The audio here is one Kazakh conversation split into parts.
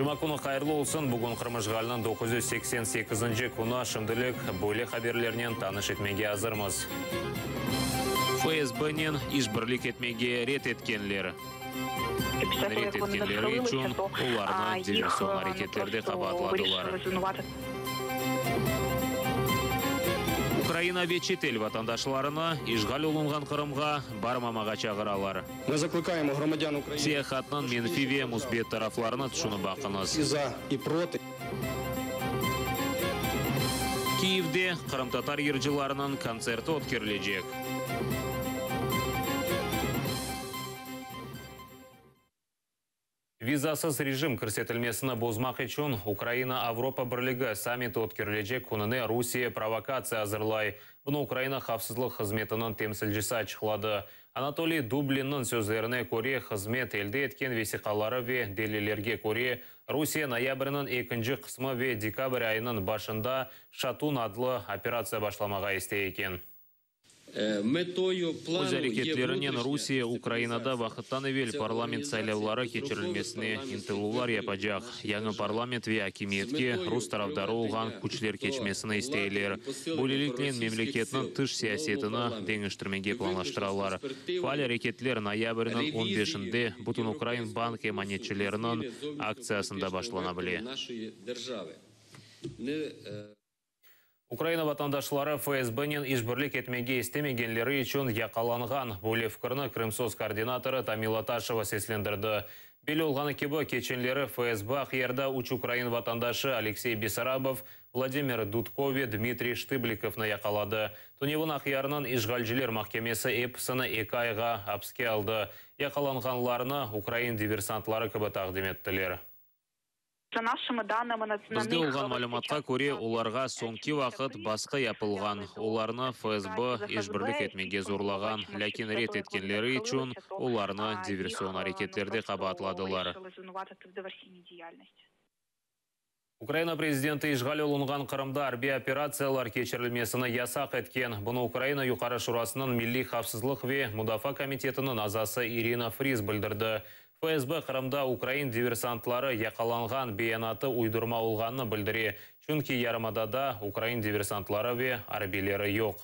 Жұма күні қайырлы олсын, бүгін Қырмыжғалының 988-ші күні шымдылық бөлек хаберлерінен таныш етмеге азырмыз. ФСБ-нен ішбірлік етмеге рет еткенлер. Рет еткенлері үшін оларына диверсион әрекеттерді қабатладылар. Украина ве шетел ватандашларына ишғал олынған Қырымға бармамаға чағыралар. Мы закликаем громадян України. Сияхатнан менфиве музбет тарафларына түшіні бақыныз. За и проти. Киевде Қырым-татар ержыларының концерті өткерілежек. Визасыз режим көрсетілмесіні бозмақ үшін Украина-Авропа бірлігі саммиті өткерілежек күніне Русия провокация азырлай. Бұны Украина қавсызлық қызметінің темсілжісі ачықлады. Анатолий Дублиннің сөзлеріне көре қызмет елде еткен весиқалары ве делелерге көре Русия ноябрінің 2 қысмы ве декабрь айының башында Шатун адлы операция башламаға есте екен. Өз әрекеттерінен Русия Украинада вақыттан evvel парламент сайлаулары кечірілмесіне интылулар япажақ. Яңы парламент ве акимиетке рус тарафдары олған күчлер кечмесіні істейлер. Бөлеліктен мемлекетінің тыш сиясетіні деңіштірмеге планлаштыралар. Фал әрекетлер ноябрінің 15-де Бұтын Украин банк еманетчілерінің акциясында башлана біле. Украина ватандашлары ФСБ-нен ишбірлік етмеге істемегенлері үшін яқаланған. Бөле фікірні Крымсоз координаторы Тамила Ташева сеслендірді. Белі олғаны кебі кеченлері ФСБ ақиярда үш Украин ватандашы Алексей Бессарабов, Владимир Дудкове, Дмитрий Штыбликовны яқалады. Туневын ақиярынан ишғалжілер махкемесі эпсіні 2 айға апске алды. Яқаланғанларына Украин диверсантлары кебі тақдим еттілер. Бізде олған малыматқа көре оларға соңки вақыт басқа япылған. Оларны ФСБ ешбірлік етмеге зорлаған, ләкин рет еткенлері үшін оларны диверсион әрекеттерді қабатладылар. Украина президенті ишғал олынған Қырымда арби операциялар кечірілмесіні ясақ еткен. Бұны Украина юқары шурасының Милли қавсызлық ве Мудафа комитетінің азасы Ирина Фриз білдірді. ФСБ Қырымда Украин диверсантлары яқаланған бейанаты уйдырма олғанны білдіре. Чүнки ярымадада Украин диверсантлары ве арбилері жоқ.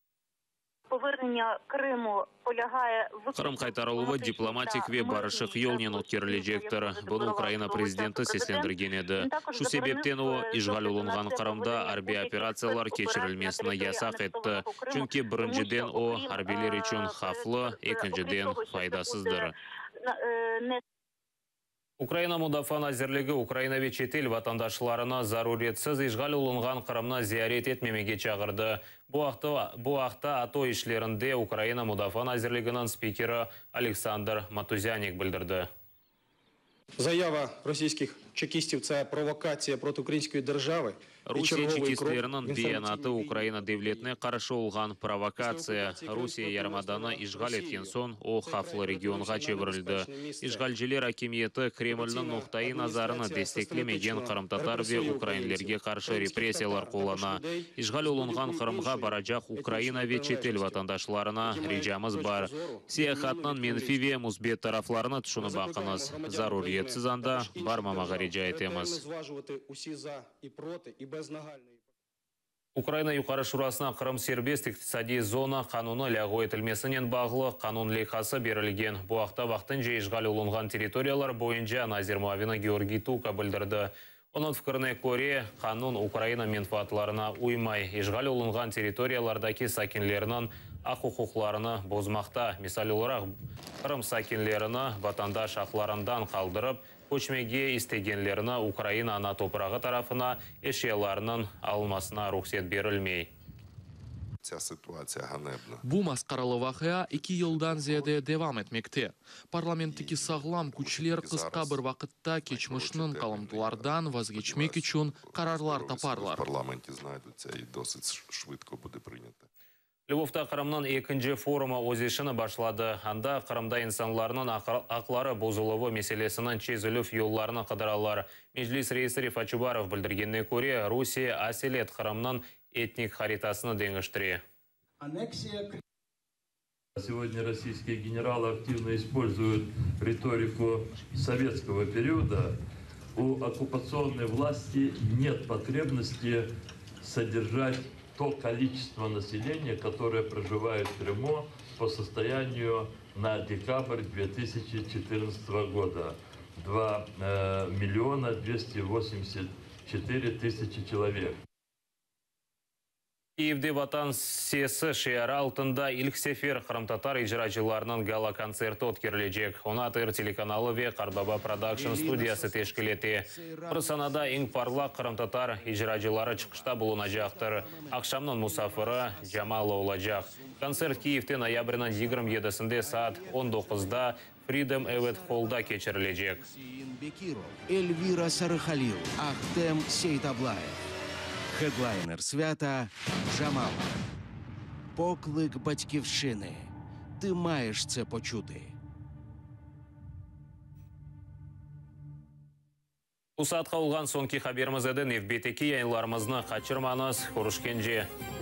Қырым қайтарылуы дипломатик ве барышық елнен өткерілежектір. Бұны Украина президенті сеслендірген еді. Шу себептен о, ишғал олынған Қырымда арби операциялар кечірілмесіні ясақ етті. Чүнки біріншіден о, арбилер үшін хафлы, екіншіден файдасыздыр. Украина Мудафа назирлігі Украина ве шетел ватандашларына заруретсіз ишғал олынған Қырымна зиярет етмемеге чағырды. Бұл ақта ато ишлерінде Украина Мудафа назирлігінің спикері Александр Матузяник білдірді. Заява российских чекистів – це провокація проти української держави. Русия чекистлерінің бейанаты Украина девлетіне қаршы олған провокация. Русия ярмаданы ишғал еткен сон о хафлы регионға чевірілді. Ишғалжелер акимиеті Кремльнің нұқтайы назарыны дестеклемеген Қырым-татар ве украинлерге қаршы репрессиялар қолана. Ишғал олынған Қырымға баражақ Украина ве шетел ватандашларына режамыз бар. Сияхатнан менфиве музбет тарафларына түшіні бақыныз. Заруриетсіз анда бармамаға режа етеміз. Украина юқары шурасына Қырым сербест иқтисади зона қануны ләғу етілмесінен бағылы қанун лейқасы берілген. Бұақта вақтын же ишғал олынған территориялар бойынша Назир Муавина Георгий Тука білдірді. Оның фікіріне көре, қанун Украина менфаатларына уймай, ишғал олынған территориялардаки сакинлерінің ақ құқықларыны бозмақта. Мисал оларақ, Қырым сакинлеріні ватандаш ақларындан қалдырып, көчмеге істегенлеріні Украина ана топырағы тарафына эшияларының алынмасына рұқсет берілмей. Бу масқаралы вақия 2 жылдан зияде девам етмекте. Парламенттікі сағлам күчлер қысқа бір вақытта кечмішнің қалымдылардан вазгечмек үшін қарарлар тапарлар. Львовта Қырымның 2-ші форумы өзешіні башлады. Анда Қырымда инсанларының ақлары бозылығы меселесінің чезіліф елларына қыдыралар. Межлис рейсі Фачубаров білдіргенне көре, Русия аселет Қырымның этник харитасыны деңіштіре. Сегодня российские генералы активно используют риторику советского периода у оккупационной власти нет потребности содержать то количество населения, которое проживает в Крыму по состоянию на декабрь 2014 года. 2 миллиона 284 тысячи человек. Киевде ватан сесі шиар алтында ilk сефер Қырым-татар ижрачыларының гала концерті өткерілежек. Оны АТР телеканалы ве Қарбаба продакшн студиясы тешкілеті. Қырсанада ең парла Қырым-татар ижрачылары чықышта болынажақтыр. Ақшамның мұсафыры Жамалы олажақ. Концерт Киевте ноябрынан 27-сінде саат 19-да Freedom Event Hall'да кечірілежек. Эльвира Сарыхалил, Ахтем Сейтаблаев. Хедлайнер свята Джамала. Поклик батьківщини. Ти маєш це почути. Усатқа олған сонки хаберімізді невбетекі яйынларымызны қачырманыз, көрішкенже.